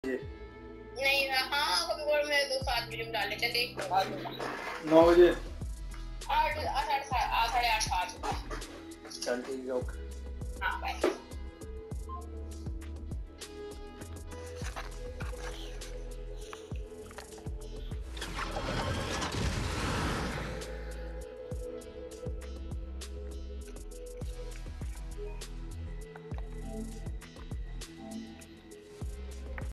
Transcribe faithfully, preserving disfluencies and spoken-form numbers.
नहीं हाँ कभी कभी मेरे दो सात वीडियो डाल लेते देख नौ बजे आठ आठ साढ़े आठ सात चल ठीक है ओके हाँ बाय